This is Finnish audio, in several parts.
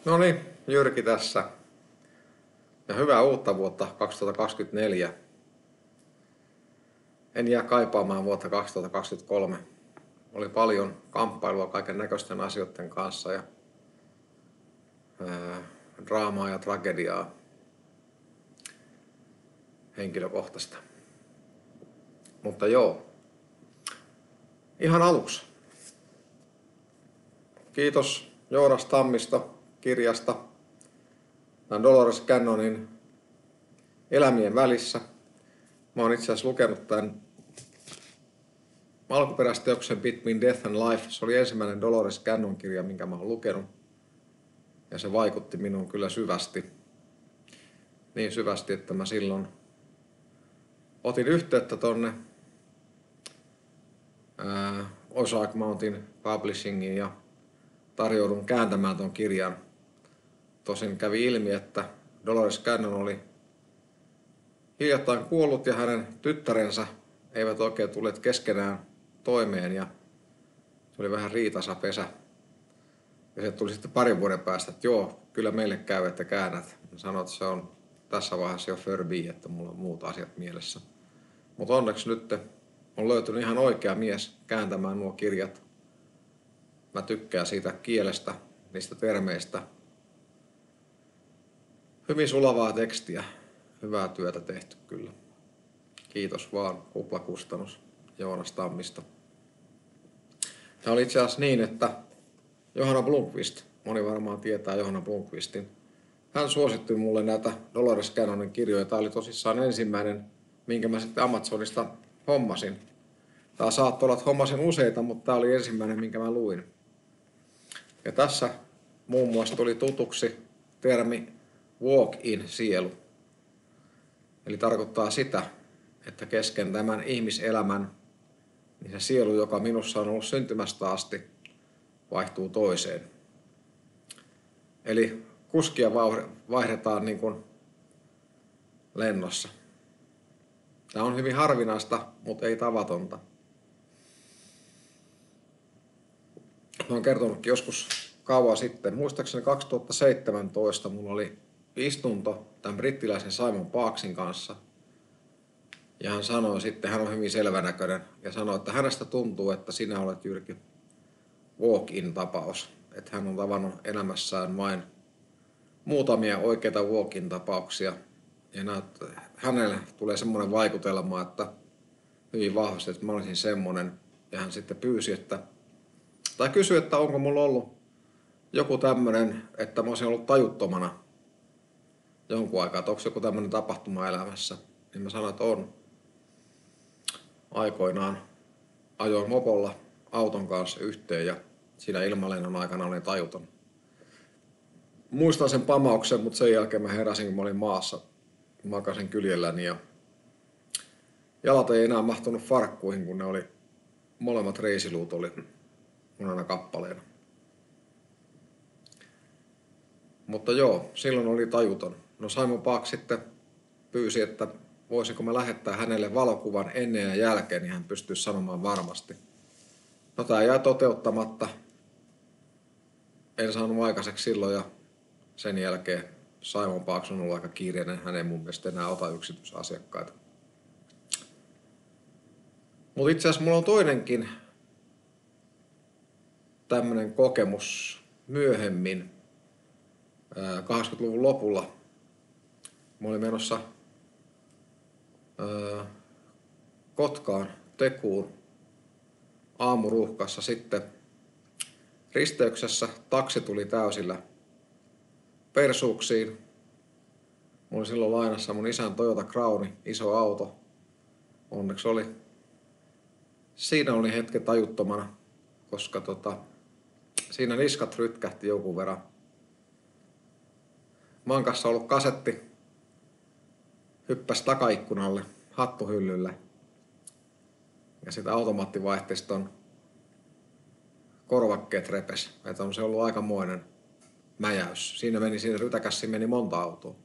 No niin, Jyrki tässä. Ja hyvää uutta vuotta 2024. En jää kaipaamaan vuotta 2023. Oli paljon kamppailua kaiken näköisten asioiden kanssa ja draamaa ja tragediaa henkilökohtaista. Mutta joo, ihan aluksi. Kiitos Joonas Tammista kirjasta. Tämä Dolores Cannonin Elämien välissä. Mä oon itse asiassa lukenut tämän alkuperäisteoksen Between Death and Life. Se oli ensimmäinen Dolores Cannon kirja, minkä mä oon lukenut. Ja se vaikutti minuun kyllä syvästi. Niin syvästi, että mä silloin otin yhteyttä tonne Ozark Mountain Publishingiin ja tarjoudun kääntämään ton kirjan. Tosin kävi ilmi, että Dolores Cannon oli hiljattain kuollut ja hänen tyttärensä eivät oikein tulleet keskenään toimeen ja se oli vähän riitasa pesä. Ja se tuli sitten parin vuoden päästä, että joo, kyllä meille käy, että käännät. Mä sanoin, että se on tässä vaiheessa jo Furby, että mulla on muut asiat mielessä. Mutta onneksi nyt on löytynyt ihan oikea mies kääntämään nuo kirjat. Mä tykkään siitä kielestä, niistä termeistä. Hyvin sulavaa tekstiä. Hyvää työtä tehty kyllä. Kiitos vaan kuplakustannus Joonas Tammista. Tämä oli itse asiassa niin, että Johanna Blomqvist, moni varmaan tietää Johanna Blomqvistin. Hän suosittui mulle näitä Dolores Cannonin kirjoja. Tämä oli tosissaan ensimmäinen, minkä mä sitten Amazonista hommasin. Tämä saattoi olla, että hommasin useita, mutta tämä oli ensimmäinen, minkä mä luin. Ja tässä muun muassa tuli tutuksi termi walk-in sielu. Eli tarkoittaa sitä, että kesken tämän ihmiselämän niin se sielu, joka minussa on ollut syntymästä asti, vaihtuu toiseen. Eli kuskia vaihdetaan niin kuin lennossa. Tämä on hyvin harvinaista, mutta ei tavatonta. Mä oon kertonutkin joskus kauan sitten. Muistaakseni 2017 mulla oli istunto tämän brittiläisen Simon Parksin kanssa. Ja hän sanoi sitten, hän on hyvin selvänäköinen, ja sanoi, että hänestä tuntuu, että sinä olet Jyrki walk-in tapaus. Että hän on tavannut elämässään vain muutamia oikeita walk-in tapauksia. Ja hänelle tulee semmoinen vaikutelma, että hyvin vahvasti, että mä olisin semmoinen. Ja hän sitten kysyi, että onko mulla ollut joku tämmöinen, että mä olisin ollut tajuttomana jonkun aikaa, että onko joku tämmöinen tapahtuma elämässä. Niin mä sanoin, että on. Aikoinaan ajoin mopolla auton kanssa yhteen ja siinä ilmalennon aikana olin tajuton. Muistan sen pamauksen, mutta sen jälkeen mä heräsin, kun mä olin maassa. Makasin kyljelläni ja jalat ei enää mahtunut farkkuihin, kun ne oli molemmat reisiluut oli munana kappaleena. Mutta joo, silloin oli tajuton. No Simon Park sitten pyysi, että voisiko mä lähettää hänelle valokuvan ennen ja jälkeen, niin hän pystyisi sanomaan varmasti. No tää jäi toteuttamatta. En saanut aikaiseksi silloin ja sen jälkeen Simon Park on ollut aika kiireinen. Hän ei mun mielestä enää ota yksityisasiakkaita. Mutta itse asiassa mulla on toinenkin tämmönen kokemus myöhemmin 80-luvun lopulla. Mä olin menossa Kotkaan Tekuun aamuruuhkassa sitten risteyksessä taksi tuli täysillä persuuksiin. Mulla oli silloin lainassa mun isän Toyota Crowni, iso auto. Onneksi oli. Siinä oli hetken tajuttomana, koska siinä niskat rytkähti jonkun verran. Mankassa ollut kasetti hyppäsi takaikkunalle, hattuhyllylle. Ja sitä automaattivaihteiston korvakkeet repes. Että on se ollut aikamoinen mäjäys. Siinä rytäkässä meni monta autoa.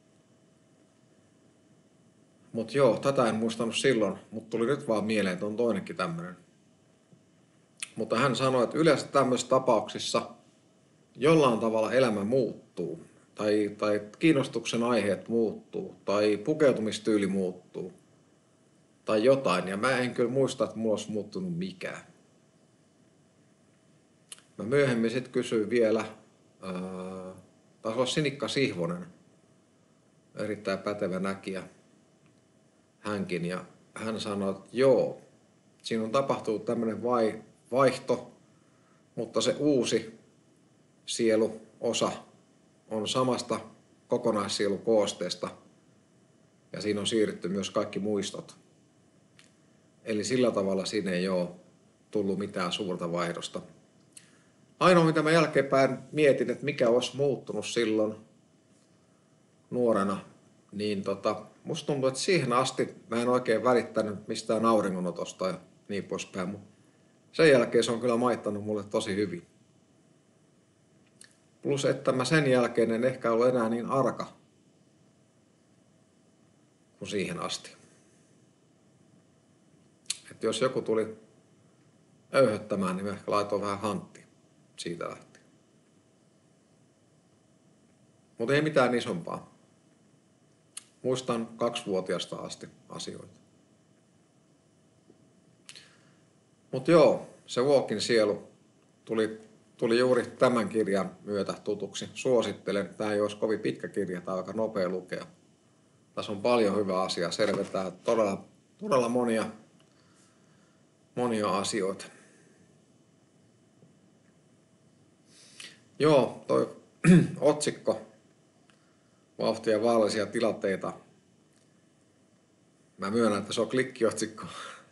Mut joo, tätä en muistanut silloin, mutta tuli nyt vaan mieleen, että on toinenkin tämmönen. Mutta hän sanoi, että yleensä tämmöisissä tapauksissa jollain tavalla elämä muuttuu, tai kiinnostuksen aiheet muuttuu, tai pukeutumistyyli muuttuu, tai jotain. Ja mä en kyllä muista, että mulla olisi muuttunut mikään. Mä myöhemmin sitten kysyin vielä, taisi olla Sinikka Sihvonen, erittäin pätevä näkijä hänkin, ja hän sanoi, että joo, siinä on tapahtunut tämmöinen vaihto, mutta se uusi sieluosa on samasta kokonaissielukoosteesta ja siinä on siirretty myös kaikki muistot. Eli sillä tavalla siinä ei ole tullut mitään suurta vaihdosta. Ainoa mitä mä jälkeenpäin mietin, että mikä olisi muuttunut silloin nuorena, niin musta tuntuu, että siihen asti mä en oikein välittänyt mistään auringonotosta ja niin poispäin. Mutta sen jälkeen se on kyllä maittanut mulle tosi hyvin. Plus, että mä sen jälkeen en ehkä ollut enää niin arka kuin siihen asti. Että jos joku tuli öyhöttämään, niin mä ehkä laitoin vähän hanttia siitä lähtien. Mutta ei mitään isompaa. Muistan 2-vuotiaasta asti asioita. Mutta joo, se Walkin sielu tuli juuri tämän kirjan myötä tutuksi. Suosittelen. Tämä ei olisi kovin pitkä kirja, tämä on aika nopea lukea. Tässä on paljon hyvää asiaa. Selventää todella monia asioita. Joo, toi otsikko. Vauhtia vaarallisia tilanteita. Mä myönnän, että se on klikkiotsikko.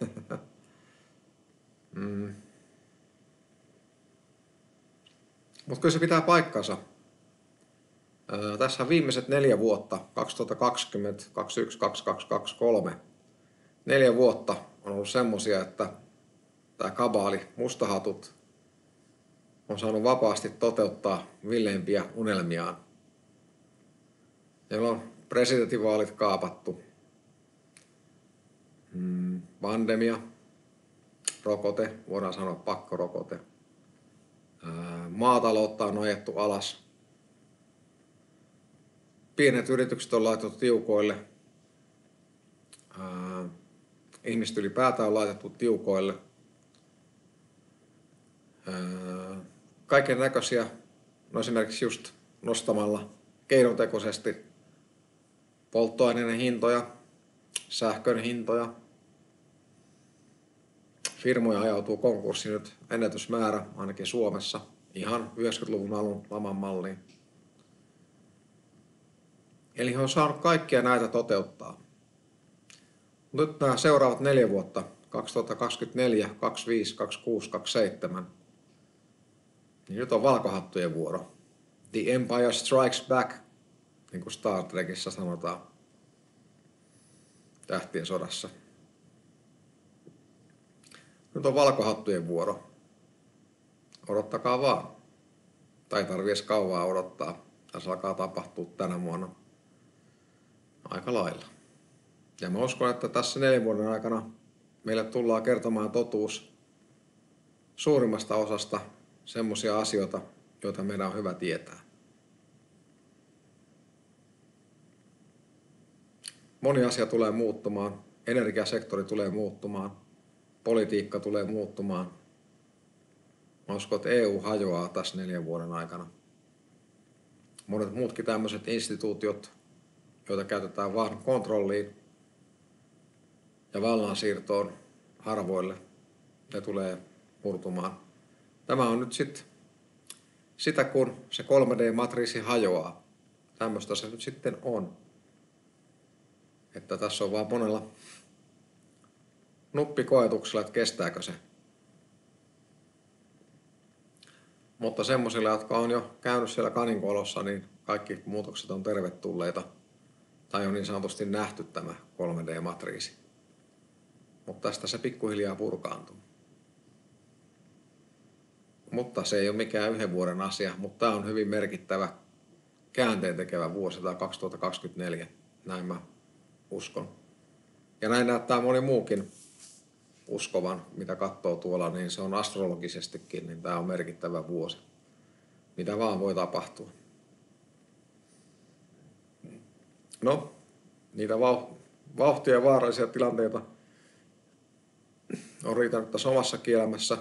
Mutta kyllä se pitää paikkansa. Tässä viimeiset 4 vuotta, 2020, 2021, 2022, 2023, 4 vuotta on ollut semmosia, että tämä kabaali, mustahatut, on saanut vapaasti toteuttaa villeimpiä unelmiaan. Meillä on presidentinvaalit kaapattu, pandemia, rokote, voidaan sanoa pakkorokote, maataloutta on ajettu alas, pienet yritykset on laitettu tiukoille, ihmiset ylipäätään on laitettu tiukoille, kaiken näköisiä, no esimerkiksi just nostamalla keinotekoisesti polttoaineiden hintoja, sähkön hintoja. Firmoja ajautuu konkurssiin nyt ennätysmäärä, ainakin Suomessa, ihan 90-luvun alun laman malliin. Eli he on saanut kaikkia näitä toteuttaa. Nyt nämä seuraavat 4 vuotta, 2024, 2025, 2026, 2027, niin nyt on valkohattujen vuoro. The Empire Strikes Back, niin kuin Star Trekissä sanotaan, Tähtien sodassa. Nyt on valkohattujen vuoro. Odottakaa vaan. Tai ei tarvitse edes kauaa odottaa. Tässä alkaa tapahtua tänä vuonna aika lailla. Ja mä uskon, että tässä 4 vuoden aikana meille tullaan kertomaan totuus suurimmasta osasta semmoisia asioita, joita meidän on hyvä tietää. Moni asia tulee muuttumaan, energiasektori tulee muuttumaan, politiikka tulee muuttumaan. Mä uskon, että EU hajoaa tässä 4 vuoden aikana. Monet muutkin tämmöiset instituutiot, joita käytetään vain kontrolliin ja vallansiirtoon harvoille, ne tulee murtumaan. Tämä on nyt sitä, kun se 3D-matriisi hajoaa. Tämmöistä se nyt sitten on. Että tässä on vaan monella nuppikoetuksella, että kestääkö se. Mutta semmoisilla, jotka on jo käynyt siellä kaninkolossa, niin kaikki muutokset on tervetulleita. Tai on niin sanotusti nähty tämä 3D-matriisi. Mutta tästä se pikkuhiljaa purkaantuu. Mutta se ei ole mikään 1 vuoden asia, mutta tämä on hyvin merkittävä käänteentekevä vuosi, tämä 2024. Näin mä uskon. Ja näin näyttää moni muukin uskovan, mitä katsoo tuolla, niin se on astrologisestikin, niin tämä on merkittävä vuosi. mitä vaan voi tapahtua. No, niitä vauhtia ja vaarallisia tilanteita on riittänyt tässä omassakin elämässä.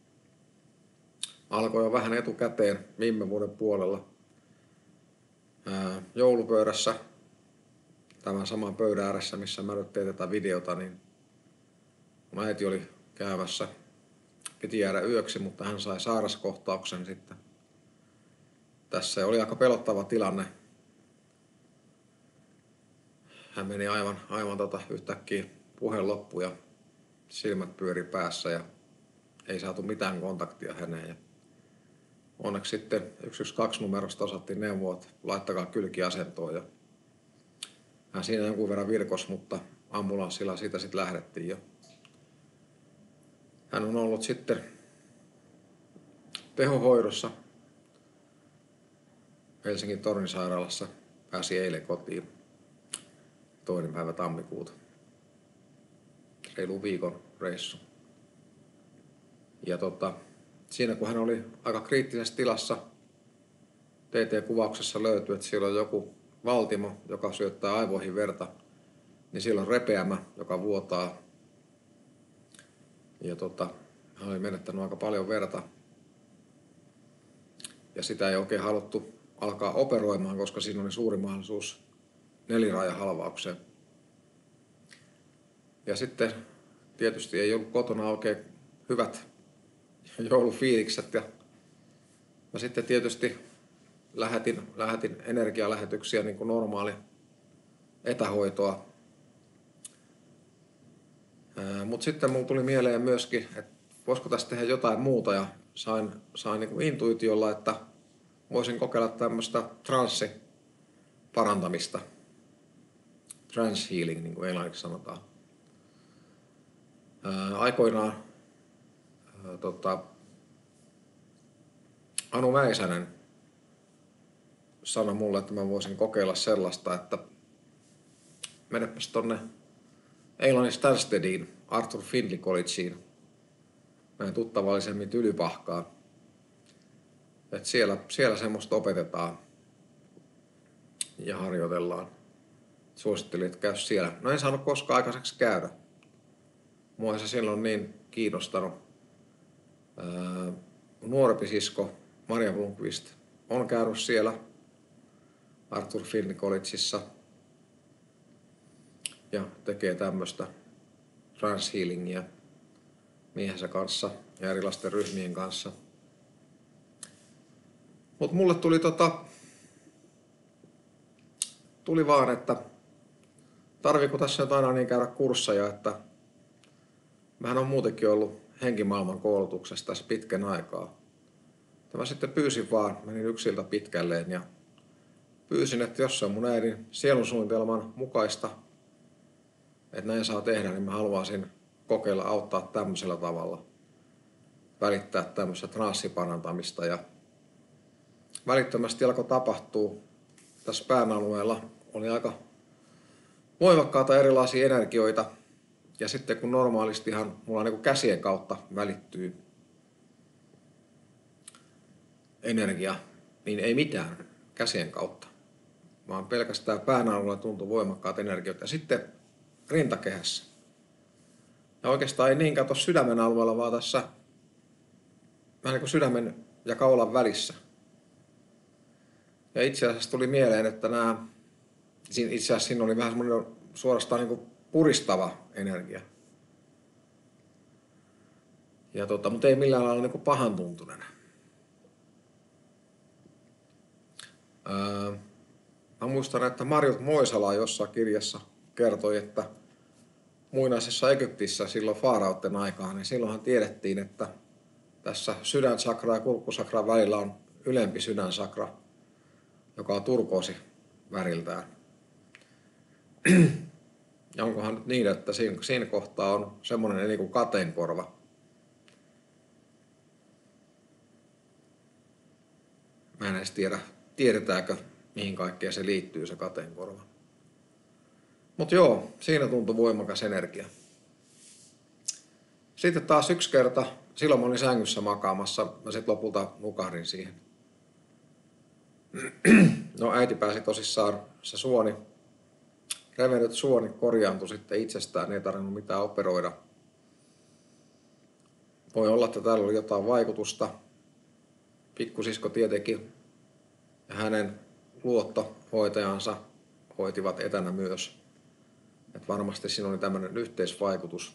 Alkoi jo vähän etukäteen viime vuoden puolella joulupöydässä, tämän saman pöydän ääressä, missä mä nyt tein tätä videota, niin mun äiti oli käymässä. Piti jäädä yöksi, mutta hän sai sairaskohtauksen sitten. Tässä oli aika pelottava tilanne. Hän meni aivan yhtäkkiä puhe loppu ja silmät pyöri päässä ja ei saatu mitään kontaktia häneen. Ja onneksi sitten 112 numerosta osattiin neuvoa, että laittakaa kylkiasentoon. Ja hän siinä jonkun verran virkos, mutta ambulanssilla siitä sitten lähdettiin. Ja hän on ollut sitten tehohoidossa Helsingin Tornin sairaalassa. Pääsi eilen kotiin 2. päivä tammikuuta. Reilu viikon reissu. Ja siinä kun hän oli aika kriittisessä tilassa, TT-kuvauksessa löytyi, että siellä on joku valtimo, joka syöttää aivoihin verta, niin siellä on repeämä, joka vuotaa. Ja hän oli menettänyt aika paljon verta. Ja sitä ei oikein haluttu alkaa operoimaan, koska siinä oli suuri mahdollisuus neliraajahalvaukseen. Ja sitten tietysti ei ollut kotona oikein hyvät joulufiilikset. Ja mä sitten tietysti lähetin energialähetyksiä niin kuin normaali etähoitoa. Mutta sitten mun tuli mieleen myöskin, että voisiko tästä tehdä jotain muuta, ja sain niin kuin intuitiolla, että voisin kokeilla tämmöistä transsiparantamista. Trance healing, niin kuin englanniksi sanotaan. Aikoinaan Anu Mäisänen sanoi mulle, että mä voisin kokeilla sellaista, että menepäs tonne Englannin Stanstediin, Arthur Findlay Collegeen, näin tuttavallisemmin Tylypahkaan. Et siellä semmoista opetetaan ja harjoitellaan. Suosittelin, että käy siellä. No en saanut koskaan aikaiseksi käydä. Mua ei se silloin niin kiinnostanut. Nuorempi sisko Maria Blomqvist on käynyt siellä Arthur Findlay Collegeissa ja tekee tämmöistä trance healingia miehensä kanssa ja erilaisten ryhmien kanssa. Mut mulle tuli vaan, että tarviiko tässä nyt aina niin käydä kursseja, että mähän on muutenkin ollut henkimaailman koulutuksessa tässä pitkän aikaa. Mä sitten pyysin vaan, menin yksiltä pitkälleen ja pyysin, että jos se on mun äidin sielunsuunnitelman mukaista, että näin saa tehdä, niin mä haluaisin kokeilla auttaa tämmöisellä tavalla. Välittää tämmöistä transsiparantamista ja välittömästi alkoi tapahtua tässä pään alueella. Oli aika voimakkaita erilaisia energioita. Ja sitten kun normaalistihan mulla niin kuin käsien kautta välittyy energia, niin ei mitään käsien kautta. Vaan pelkästään pään alueella tuntui voimakkaat energiat. Ja sitten rintakehässä. Ja oikeastaan ei niinkään tuossa sydämen alueella, vaan tässä vähän niin kuin sydämen ja kaulan välissä. Ja itse asiassa tuli mieleen, että itse asiassa siinä oli vähän semmoinen suorastaan niin kuin puristava energia. Ja mutta ei millään lailla niin kuin pahan tuntunen. Mä muistan, että Marjut Moisala jossain kirjassa kertoi, että muinaisessa Egyptissä silloin faaraotten aikaan, niin silloinhan tiedettiin, että tässä sydänsakra ja kurkkusakran välillä on ylempi sydänsakra, joka on turkoosi väriltään. Ja onkohan nyt niin, että siinä kohtaa on semmoinen eli kuin kateenkorva. Mä en edes tiedä, tiedetäänkö mihin kaikkeen se liittyy se kateenkorva. Mut joo, siinä tuntui voimakas energia. Sitten taas yksi kerta, silloin mä olin sängyssä makaamassa, mä sit lopulta nukahdin siihen. No äiti pääsi tosissaan, se revennyt suoni korjaantui sitten itsestään, ei tarvinnut mitään operoida. Voi olla, että täällä oli jotain vaikutusta. Pikkusisko tietenkin ja hänen luottohoitajansa hoitivat etänä myös. Et varmasti siinä oli tämmöinen yhteisvaikutus.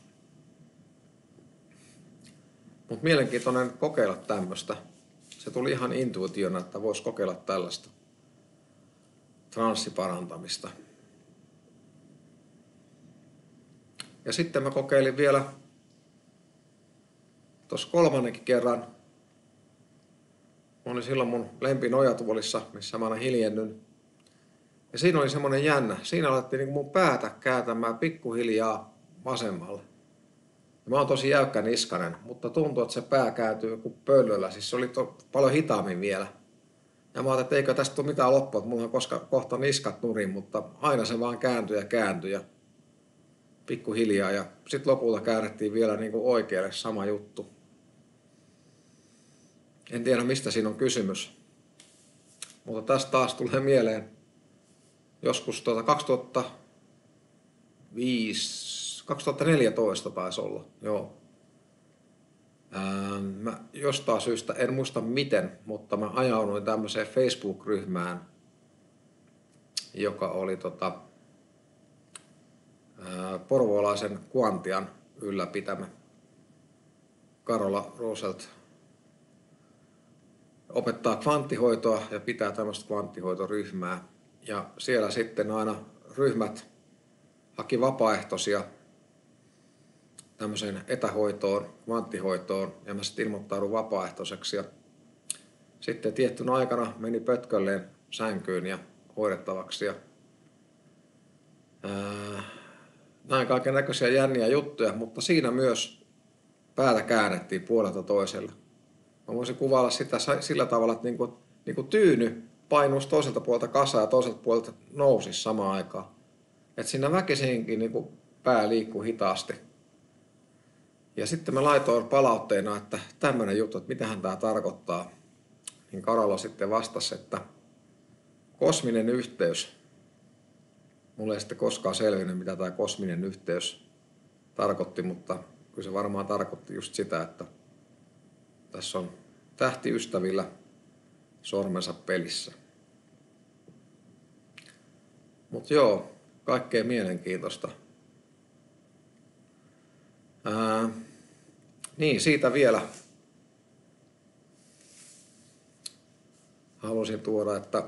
Mutta mielenkiintoinen kokeilla tämmöistä. Se tuli ihan intuitiona, että voisi kokeilla tällaista transsiparantamista. Ja sitten mä kokeilin vielä tuossa kolmannenkin kerran. Mä olin silloin mun lempinojatuolissa, missä mä aina hiljennyn. Ja siinä oli semmonen jännä. Siinä alettiin niin mun päätä kääntämään pikkuhiljaa vasemmalle. Ja mä oon tosi jäykkä niskanen, mutta tuntuu, että se pää kääntyy kuin pöllöllä. Siis se oli paljon hitaammin vielä. Ja mä ajattelin, että eikö tästä tule mitään loppua, että mulla on kohta niskat nurin, mutta aina se vaan kääntyi ja pikkuhiljaa. Ja sitten lopulta käännettiin vielä niin kuin oikealle sama juttu. En tiedä, mistä siinä on kysymys. Mutta tästä taas tulee mieleen joskus 2014 taisi olla, joo. Mä jostain syystä, en muista miten, mutta mä ajauduin tämmöiseen Facebook-ryhmään, joka oli porvoolaisen Quantian ylläpitämä. Karola Roselt opettaa kvanttihoitoa ja pitää tämmöistä kvanttihoitoryhmää. Ja siellä sitten aina ryhmät haki vapaaehtoisia tämmöiseen etähoitoon, kvanttihoitoon, ja mä sitten ilmoittaudun vapaaehtoiseksi. Ja sitten tiettynä aikana meni pötkölleen sänkyyn ja hoidettavaksi. Ja näin kaiken näköisiä jänniä juttuja, mutta siinä myös päätä käännettiin puolelta toiselle. Mä voisin kuvailla sitä sillä tavalla, että niinku tyyny painuisi toiselta puolelta kasaan ja toiselta puolelta nousisi samaan aikaan. Että siinä väkisinkin niinku pää liikkuu hitaasti. Ja sitten mä laitoin palautteena, että tämmöinen juttu, että mitähän tämä tarkoittaa. Niin Karola sitten vastasi, että kosminen yhteys. Mulle ei sitten koskaan selvinnyt, mitä tämä kosminen yhteys tarkoitti, mutta kyllä se varmaan tarkoitti just sitä, että tässä on tähtiystävillä sormensa pelissä. Mutta joo, kaikkea mielenkiintoista. Niin, siitä vielä halusin tuoda, että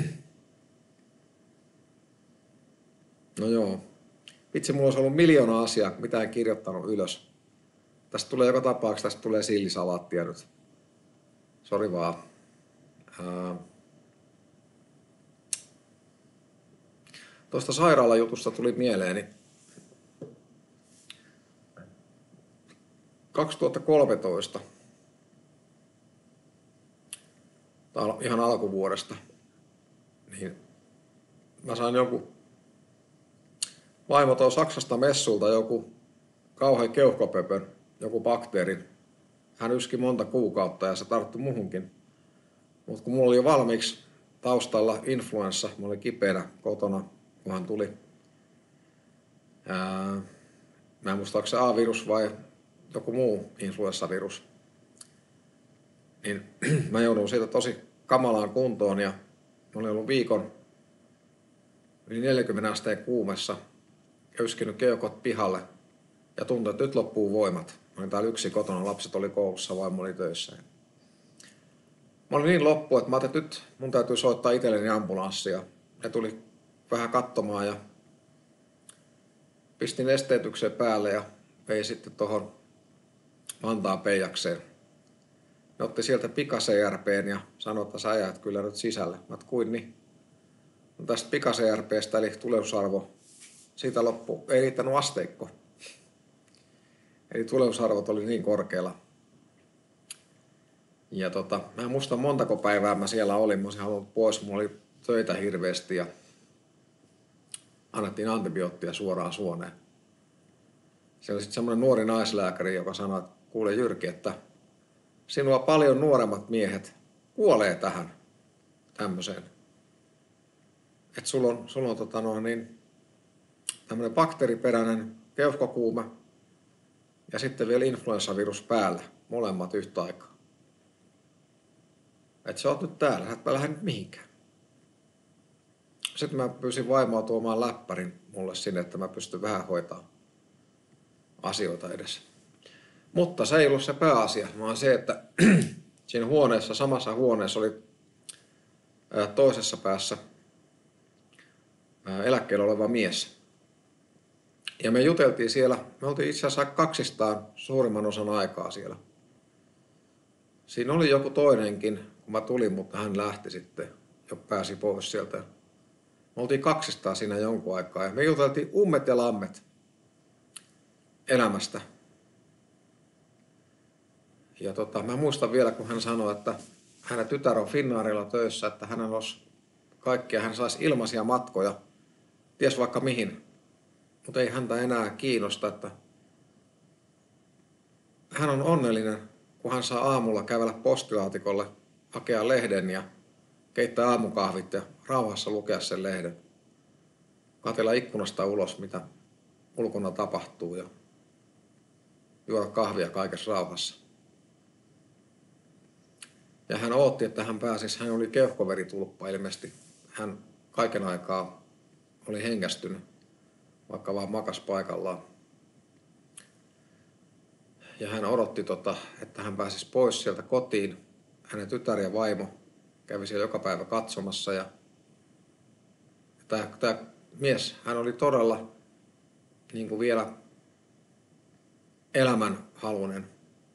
no joo, vitsi, mulla olisi ollut miljoona asiaa, mitä en kirjoittanut ylös. Tästä tulee joka tapauksessa, tästä tulee sillisalaattia nyt. Sori vaan. Tuosta sairaalajutusta tuli mieleeni 2013, tai ihan alkuvuodesta, niin mä sain vaimo toi Saksasta messulta joku kauhean keuhkopöpön, joku bakteerin. Hän yski monta kuukautta ja se tarttui muhunkin. Mutta kun mulla oli jo valmiiksi taustalla influenssa, mä olin kipeänä kotona, kun hän tuli. Mä en muista, onko se A-virus vai joku muu influenssavirus. Niin mä joudun siitä tosi kamalaan kuntoon ja mä olin ollut viikon yli 40 asteen kuumessa, yskinyt keuhkot pihalle ja tuntui, että nyt loppuu voimat. Mä olin täällä yksin kotona, lapset oli koulussa, vaimo oli töissä. Mä olin niin loppu, että mä ajattelin, että nyt mun täytyy soittaa itselleni ambulanssia. Ne tuli vähän katsomaan ja pistin esteetyksen päälle ja vei sitten tohon Vantaan Peijakseen. Ne otti sieltä pika-CRP:n ja sanoi, että sä jäät kyllä nyt sisälle. Mä kuin niin. No tästä pika-CRP:stä eli tulehdusarvo, siitä loppu ei riittänyt asteikko. Eli tulehdusarvot oli niin korkealla. Ja mä en muista montako päivää mä siellä olin. Mä olisin halunnut pois, mulla oli töitä hirveästi ja annettiin antibioottia suoraan suoneen. Siellä oli sitten semmoinen nuori naislääkäri, joka sanoi, että kuule Jyrki, että sinua paljon nuoremmat miehet kuolee tähän. tämmöiseen. Että sulla on tämmöinen bakteeriperäinen keuhkokuume ja sitten vielä influenssavirus päällä, molemmat yhtä aikaa. Että sä oot nyt täällä, et mä lähde nyt mihinkään. Sitten mä pyysin vaimoa tuomaan läppärin mulle sinne, että mä pystyn vähän hoitaa asioita edes. Mutta se ei ollut se pääasia, vaan se, että siinä huoneessa, samassa huoneessa oli toisessa päässä eläkkeellä oleva mies. Ja me juteltiin siellä, me oltiin itse asiassa kaksistaan suurimman osan aikaa siellä. Siinä oli joku toinenkin, kun mä tulin, mutta hän lähti sitten ja pääsi pois sieltä. Me oltiin kaksistaan siinä jonkun aikaa ja me juteltiin ummet ja lammet elämästä. Ja mä muistan vielä, kun hän sanoi, että hänen tytär on Finnairilla töissä, että hänellä olisi kaikkia, hän saisi ilmaisia matkoja, ties vaikka mihin. Mutta ei häntä enää kiinnosta, että hän on onnellinen, kun hän saa aamulla kävellä postilaatikolle, hakea lehden ja keittää aamukahvit ja rauhassa lukea sen lehden. Katsella ikkunasta ulos, mitä ulkona tapahtuu ja juoda kahvia kaikessa rauhassa. Ja hän odotti, että hän pääsisi, hän oli keuhkoveritulppa ilmeisesti. Hän kaiken aikaa oli hengästynyt, vaikka vaan makas paikallaan. Ja hän odotti, että hän pääsisi pois sieltä kotiin. Hänen tytär ja vaimo kävi siellä joka päivä katsomassa. Ja tämä mies, hän oli todella niin kuin vielä elämänhaluinen.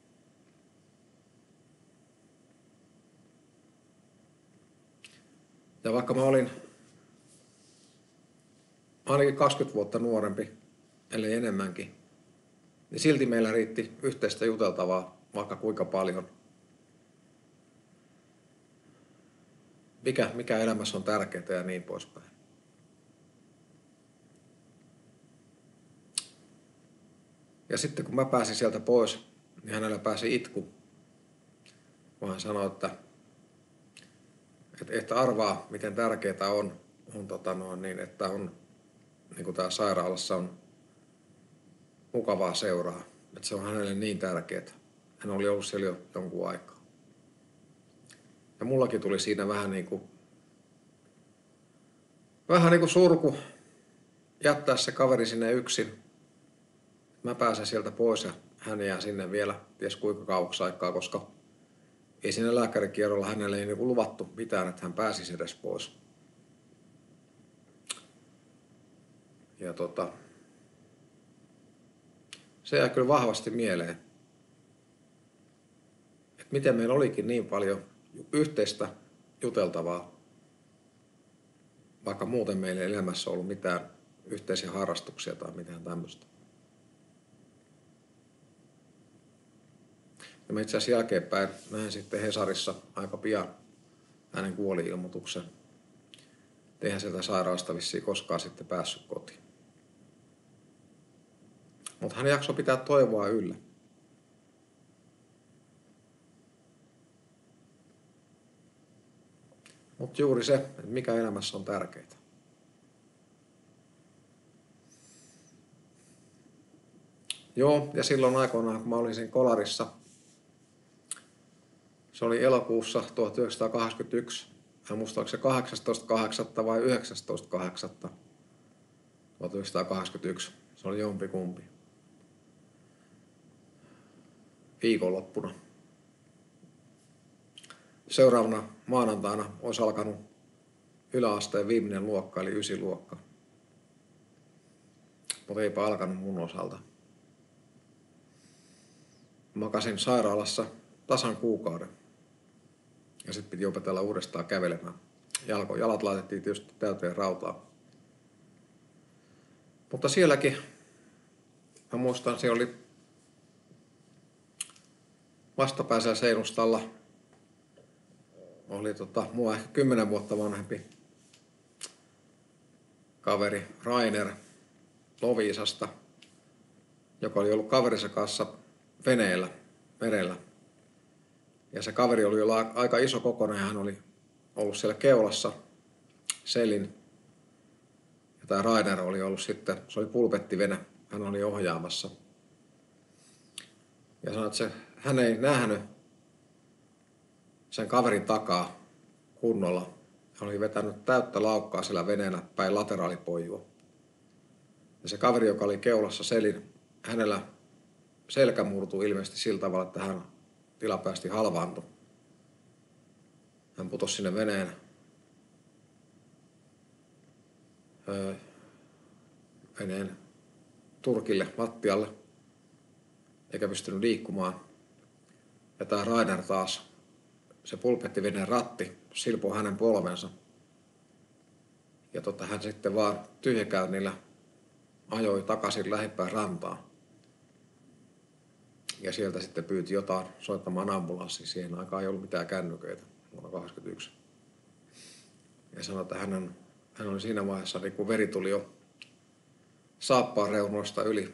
Ja vaikka mä olin ainakin 20 vuotta nuorempi, ellei enemmänkin, niin silti meillä riitti yhteistä juteltavaa vaikka kuinka paljon. Mikä elämässä on tärkeää ja niin poispäin. Ja sitten kun mä pääsin sieltä pois, niin hänellä pääsi itku. Kun hän sanoi, että arvaa, miten tärkeää on että on niin kuin täällä sairaalassa on mukavaa seuraa. Että se on hänelle niin tärkeää. Hän oli ollut siellä jo jonkun aikaa. Ja mullakin tuli siinä vähän niin kuin surku jättää se kaveri sinne yksin. Mä pääsen sieltä pois ja hän jää sinne vielä ties kuinka kauaksi aikaa, koska ei siinä lääkärikierrolla hänelle ei niin luvattu mitään, että hän pääsisi edes pois. Ja se jää kyllä vahvasti mieleen, että miten meillä olikin niin paljon yhteistä juteltavaa, vaikka muuten meillä ei elämässä ollut mitään yhteisiä harrastuksia tai mitään tämmöistä. Ja mä itse asiassa jälkeenpäin näin sitten Hesarissa aika pian hänen kuoli-ilmoituksen. Eihän sieltä sairaalasta vissiin koskaan sitten päässyt kotiin. Mutta hän jaksoi pitää toivoa yllä. Mutta juuri se, että mikä elämässä on tärkeää. Joo, ja silloin aikoinaan, kun mä olin siinä Kolarissa, se oli elokuussa 1981. En muista, oliko se 18.8. vai 19.8.1981. Se oli jompikumpi. Viikonloppuna. Seuraavana maanantaina olisi alkanut yläasteen viimeinen luokka, eli 9. luokka. Mutta eipä alkanut mun osalta. Makasin sairaalassa tasan kuukauden. Ja sitten piti opetella uudestaan kävelemään. Jalat laitettiin tietysti täyteen rautaa. Mutta sielläkin, mä muistan, siellä oli vastapäässä seinustalla. Oli mua ehkä 10 vuotta vanhempi kaveri Rainer Loviisasta, joka oli ollut kaverinsa kanssa veneellä merellä. Ja se kaveri oli jo aika iso kokoinen ja hän oli ollut siellä keulassa selin. Ja tämä Rainer oli ollut sitten, se oli pulpettivene, hän oli ohjaamassa. Ja sanoi, että hän ei nähnyt sen kaverin takaa kunnolla. Hän oli vetänyt täyttä laukkaa sillä veneellä päin lateraalipoijua. Ja se kaveri, joka oli keulassa selin, hänellä selkä murtui ilmeisesti sillä tavalla, että hän tilapäisesti halvaantui. Hän putosi sinne veneen turkille, lattialle, eikä pystynyt liikkumaan. Ja tämä Rainer taas, se pulpettiveneen ratti, silpoi hänen polvensa. Ja hän sitten vaan tyhjäkäynnillä ajoi takaisin lähimpään rantaan. Ja sieltä sitten pyyti jotain soittamaan ambulanssia. Siihen aikaan ei ollut mitään kännyköitä vuonna 1981. Ja sanoi, että hän oli siinä vaiheessa, niin kun veri tuli jo saappaan reunoista yli.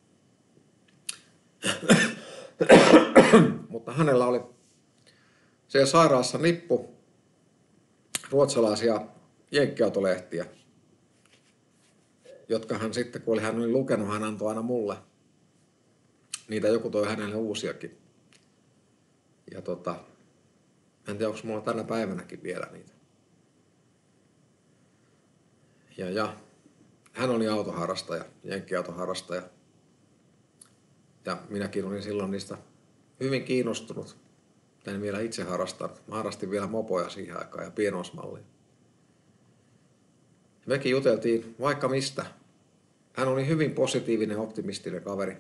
Mutta hänellä oli siellä sairaalassa nippu ruotsalaisia jenkkiautolehtiä, jotka hän sitten, kun hän oli lukenut, hän antoi aina mulle. Niitä joku toi hänelle uusiakin. Ja en tiedä, onko mulla tänä päivänäkin vielä niitä. Ja hän oli autoharrastaja, jenkkiautoharrastaja. Ja minäkin olin silloin niistä hyvin kiinnostunut. En vielä itse harrastanut. Mä harrastin vielä mopoja siihen aikaan ja pienoismallia. Mekin juteltiin vaikka mistä. Hän oli hyvin positiivinen, optimistinen kaveri.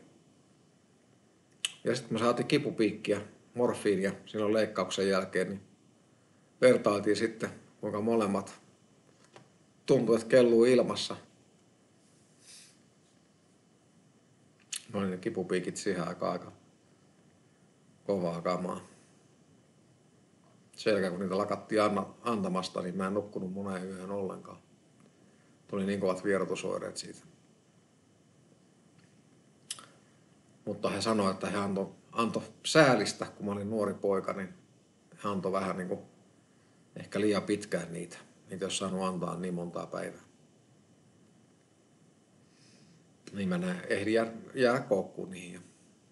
Ja sitten me saatiin kipupiikkiä, morfiinia silloin leikkauksen jälkeen, niin vertailtiin sitten, kuinka molemmat tuntui, että kelluu ilmassa. Ne oli ne kipupiikit siihen aikaan aika kovaa kamaa. Sen jälkeen kun niitä lakattiin antamasta, niin mä en nukkunut moneen yöhön ollenkaan. Tuli niin kovat vierotusoireet siitä. Mutta he sanoivat, että he antoi säälistä, kun mä olin nuori poika, niin he antoi vähän niin kuin ehkä liian pitkään niitä. Niitä ei ole saanut antaa niin montaa päivää. Niin mä ehdin jäädä koukkuun niihin.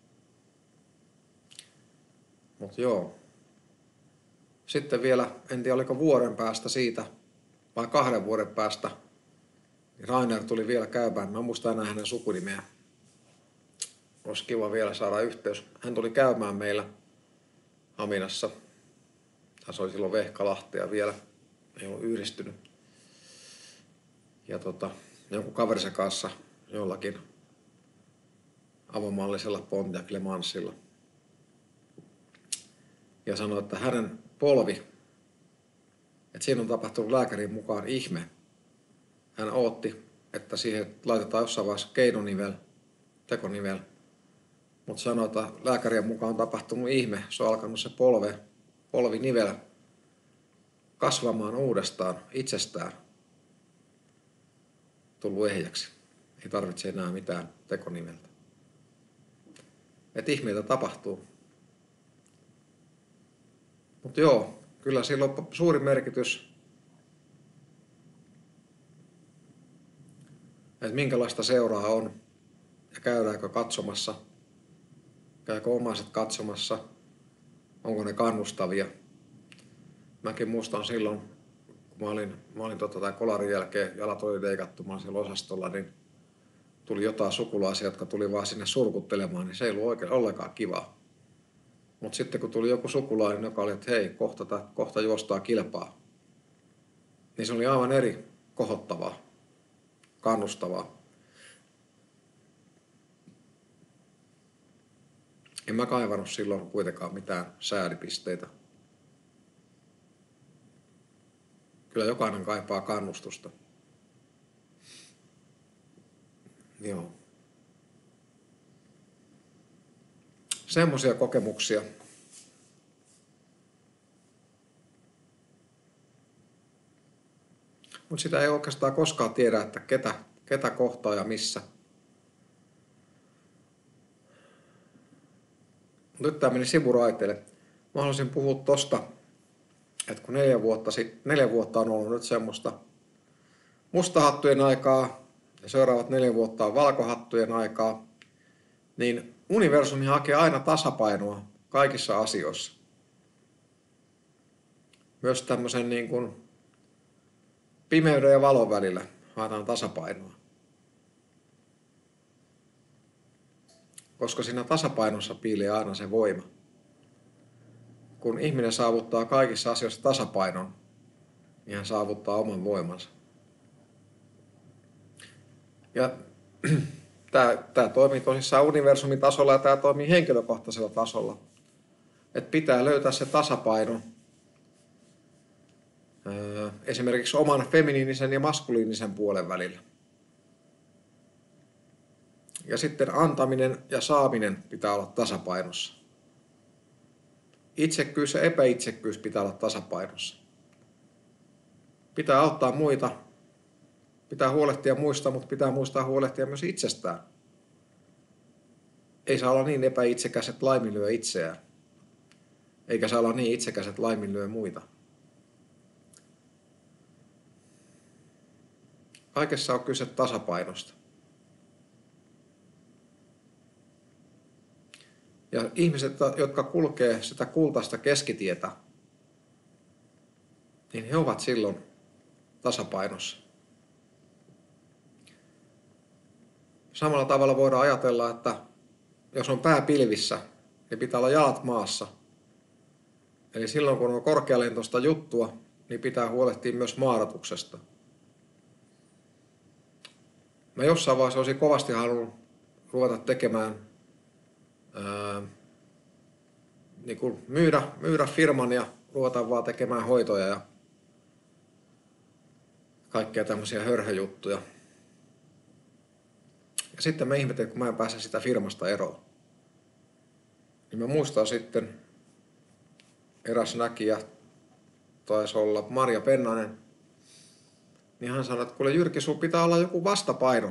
Mutta joo. Sitten vielä, en tiedä oliko vuoden päästä siitä, vai 2 vuoden päästä, niin Rainer tuli vielä käymään. Mä muistan enää hänen sukunimeä. Olisi kiva vielä saada yhteys. Hän tuli käymään meillä Haminassa. Se oli silloin Vehkalahti vielä. Ei ollut yhdistynyt. Ja jonkun kaverisen kanssa jollakin avomallisella Pontiac Le Mansilla. Ja sanoi, että hänen polvi, että siinä on tapahtunut lääkärin mukaan ihme. Hän ootti, että siihen laitetaan jossain vaiheessa keinonivel, tekonivel. Mutta sanoi, että lääkärien mukaan on tapahtunut ihme. Se on alkanut se polvinivel kasvamaan uudestaan itsestään. Tullut ehjäksi. Ei tarvitse enää mitään tekoniveltä. Että ihmeitä tapahtuu. Mutta joo, kyllä sillä on suuri merkitys, että minkälaista seuraa on ja käydäänkö katsomassa, käykö omaiset katsomassa, onko ne kannustavia. Mäkin muistan silloin, kun mä olin tämän kolarin jälkeen, jalat oli leikattu, mä olin siellä osastolla, niin tuli jotain sukulaisia, jotka tuli vaan sinne surkuttelemaan, niin se ei ollut oikein ollenkaan kivaa. Mutta sitten kun tuli joku sukulainen, joka oli, että hei, kohta juostaa kilpaa, niin se oli aivan eri kohottavaa, kannustavaa. En mä kaivannut silloin kuitenkaan mitään säälipisteitä. Kyllä jokainen kaipaa kannustusta. Joo. Semmoisia kokemuksia. Mutta sitä ei oikeastaan koskaan tiedä, että ketä kohtaa ja missä. Nyt tämä meni sivuraiteille. Mä haluaisin puhua tosta että kun 4 vuotta on ollut nyt semmoista mustahattujen aikaa ja seuraavat 4 vuotta on valkohattujen aikaa, niin universumi hakee aina tasapainoa kaikissa asioissa. Myös tämmöisen niin kuin pimeyden ja valon välillä haetaan tasapainoa. Koska siinä tasapainossa piilee aina se voima. Kun ihminen saavuttaa kaikissa asioissa tasapainon, niin hän saavuttaa oman voimansa. Ja tämä toimii tosissaan universumin tasolla ja tämä toimii henkilökohtaisella tasolla. Että pitää löytää se tasapaino esimerkiksi oman feminiinisen ja maskuliinisen puolen välillä. Ja sitten antaminen ja saaminen pitää olla tasapainossa. Itsekkyys ja epäitsekkyys pitää olla tasapainossa. Pitää auttaa muita, pitää huolehtia muista, mutta pitää muistaa huolehtia myös itsestään. Ei saa olla niin epäitsekäs, että laiminlyö itseään. Eikä saa olla niin itsekäs, että laiminlyö muita. Kaikessa on kyse tasapainosta. Ja ihmiset, jotka kulkee sitä kultaista keskitietä, niin he ovat silloin tasapainossa. Samalla tavalla voidaan ajatella, että jos on pää pilvissä, niin pitää olla jalat maassa. Eli silloin kun on korkealentoista juttua, niin pitää huolehtia myös maadatuksesta. Mä jossain vaiheessa olisin kovasti halunnut ruveta tekemään, niin kuin myydä firman ja ruveta vaan tekemään hoitoja ja kaikkea tämmöisiä hörhöjuttuja. Ja sitten mä ihmettelin, kun mä en pääse sitä firmasta eroon. Niin mä muistan sitten eräs näkijä, taisi olla Marja Pennanen, niin hän sanoi, että kuule Jyrki, sun pitää olla joku vastapaino.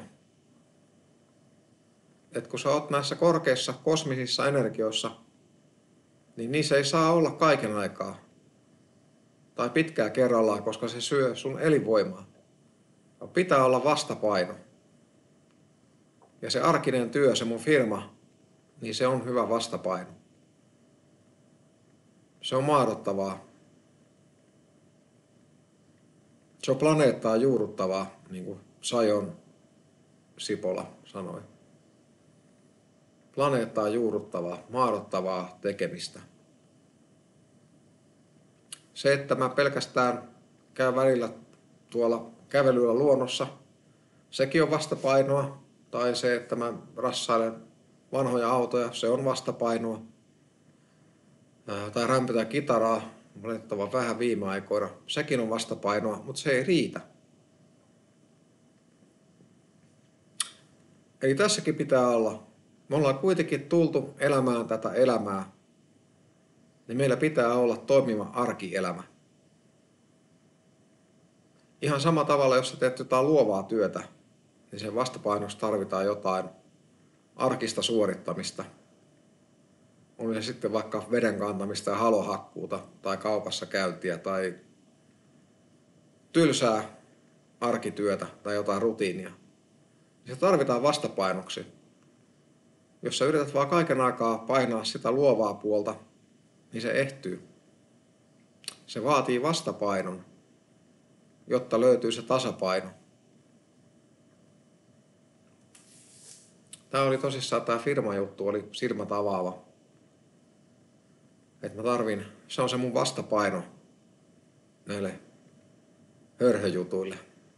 Että kun sä oot näissä korkeissa kosmisissa energioissa, niin niissä ei saa olla kaiken aikaa. Tai pitkään kerrallaan, koska se syö sun elinvoimaa. Pitää olla vastapaino. Ja se arkinen työ, se mun firma, niin se on hyvä vastapaino. Se on mahdottavaa. Se on planeettaa juuruttavaa, niin kuin Sajon Sipola sanoi. Planeettaa juuruttavaa, mahdottavaa tekemistä. Se, että mä pelkästään käyn välillä tuolla kävelyllä luonnossa, sekin on vastapainoa. Tai se, että mä rassailen vanhoja autoja, se on vastapainoa. Tai rämpytän kitaraa, valitettavan vähän viime aikoina, sekin on vastapainoa, mutta se ei riitä. Eli tässäkin pitää olla. Me ollaan kuitenkin tultu elämään tätä elämää, niin meillä pitää olla toimiva arkielämä. Ihan sama tavalla, jos sä teet jotain luovaa työtä, niin sen vastapainoksi tarvitaan jotain arkista suorittamista. On se sitten vaikka veden kantamista ja halohakkuuta tai kaupassa käyntiä tai tylsää arkityötä tai jotain rutiinia. Se tarvitaan vastapainoksi. Jos sä yrität vaan kaiken aikaa painaa sitä luovaa puolta, niin se ehtyy. Se vaatii vastapainon, jotta löytyy se tasapaino. Tämä oli tosissaan, tämä firmajuttu oli silmät avaava. Että se on se mun vastapaino näille hörhöjutuille.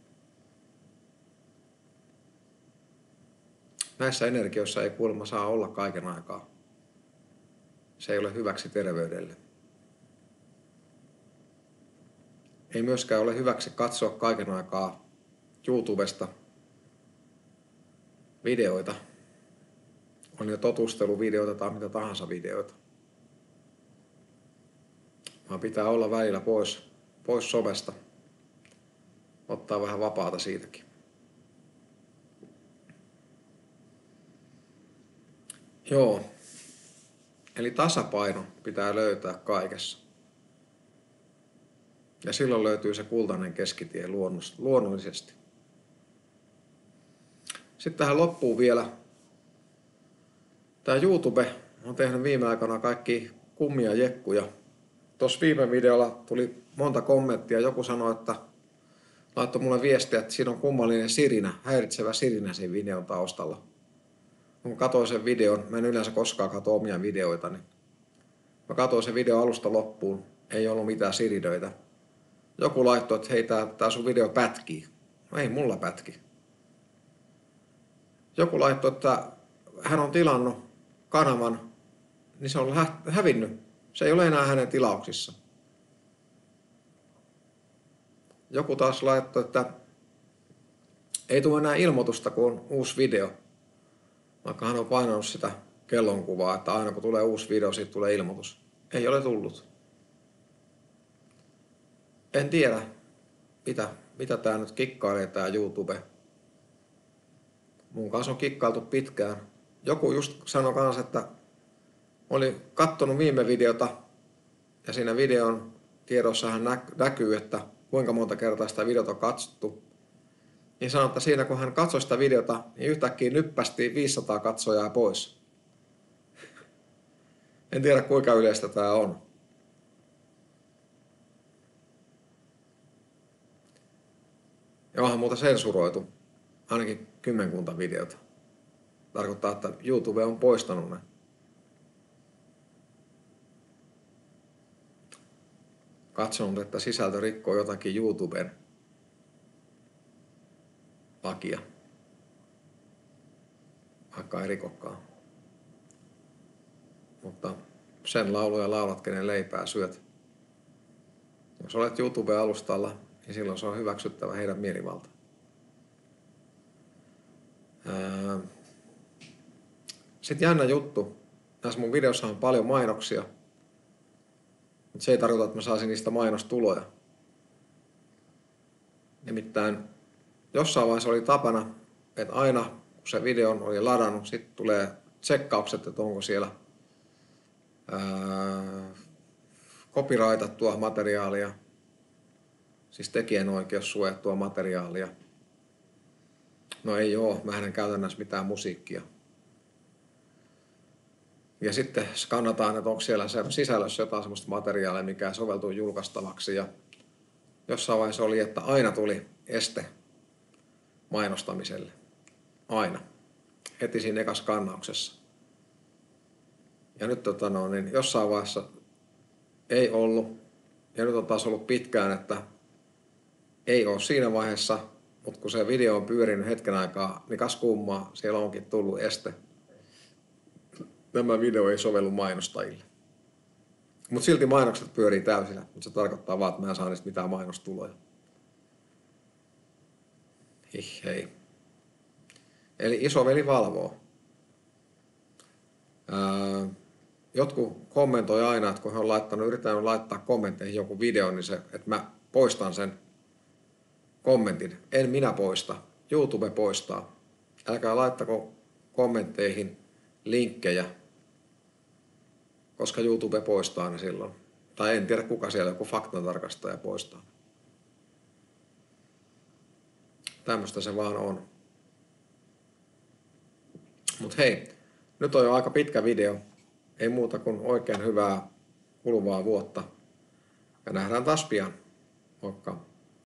Näissä energioissa ei kuulemma saa olla kaiken aikaa. Se ei ole hyväksi terveydelle. Ei myöskään ole hyväksi katsoa kaiken aikaa YouTubesta videoita. On jo totusteluvideoita tai mitä tahansa videoita. Vaan pitää olla välillä pois somesta. Ottaa vähän vapaata siitäkin. Joo. Eli tasapaino pitää löytää kaikessa. Ja silloin löytyy se kultainen keskitie luonnollisesti. Sitten tähän loppuu vielä tämä YouTube. On tehnyt viime aikoina kaikki kummia jekkuja. Tuossa viime videolla tuli monta kommenttia. Joku sanoi, että laittoi mulle viestiä, että siinä on kummallinen sirinä, häiritsevä sirinä siinä videon taustalla. Kun katsoin sen videon, mä en yleensä koskaan katso omia videoita, niin mä katsoin sen video alusta loppuun, ei ollut mitään sirinöitä. Joku laittoi, että hei, tää sun video pätkii. No ei mulla pätki. Joku laittoi, että hän on tilannut kanavan, niin se on hävinnyt. Se ei ole enää hänen tilauksissa. Joku taas laittoi, että ei tule enää ilmoitusta, kun on uusi video. Vaikka hän on painanut sitä kellonkuvaa, että aina kun tulee uusi video, siitä tulee ilmoitus. Ei ole tullut. En tiedä, mitä tää nyt kikkailee tää YouTube. Mun kanssa on kikkailtu pitkään. Joku just sanoi kanssa, että oli kattonut viime videota ja siinä videon tiedossahan näkyy, että kuinka monta kertaa sitä videota on katsottu. Niin sanoi, että siinä kun hän katsoi sitä videota, niin yhtäkkiä nyppästiin 500 katsojaa pois. En tiedä kuinka yleistä tää on. Ja onhan muuta sensuroitu. Ainakin 10 videota. Tarkoittaa, että YouTube on poistanut ne. Katsonut, että sisältö rikkoo jotakin YouTuben lakia. Vaikka ei rikokkaan. Mutta sen lauluja laulat, kenen leipää syöt. Jos olet YouTube-alustalla, niin silloin se on hyväksyttävä heidän mielivalta. Sitten jännä juttu. Näissä mun videossa on paljon mainoksia. Mutta se ei tarkoita, että mä saisin niistä mainostuloja. Nimittäin jossain vaiheessa oli tapana, että aina kun se videon oli ladannut, sitten tulee tsekkaukset, että onko siellä copyrightattua materiaalia, siis tekijänoikeussuojattua materiaalia. No ei oo, mä en käytä näissä mitään musiikkia. Ja sitten skannataan, että onko siellä sisällössä jotain sellaista materiaalia, mikä soveltuu julkaistavaksi. Ja jossain vaiheessa oli, että aina tuli este mainostamiselle. Aina. Heti siinä ekassa skannauksessa. Ja nyt niin jossain vaiheessa ei ollut. Ja nyt on taas ollut pitkään, että ei ole siinä vaiheessa. Mutta kun se video on pyörinyt hetken aikaa, niin kas kummaa, siellä onkin tullut este. Tämä video ei sovellu mainostajille. Mutta silti mainokset pyörii täysillä. Mutta se tarkoittaa vaan, että mä en saa niistä mitään mainostuloja. Hei. Eli isoveli valvoo. Jotkut kommentoi aina, että kun he on yrittänyt laittaa kommentteihin joku video, niin se, että mä poistan sen kommentin. En minä poista. YouTube poistaa. Älkää laittako kommentteihin linkkejä, koska YouTube poistaa ne silloin. Tai en tiedä kuka siellä, joku faktantarkastaja poistaa. Tämmöistä se vaan on. Mut hei, nyt on jo aika pitkä video. Ei muuta kuin oikein hyvää kuluvaa vuotta. Ja nähdään taas pian. Moikka.